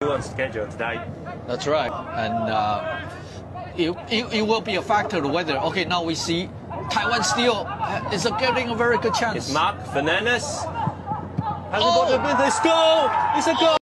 on schedule today. That's right, and it will be a factor to whether. Okay, now we see Taiwan still is getting a very good chance. It's Mark Fernandez. Has the ball to score. It's a goal.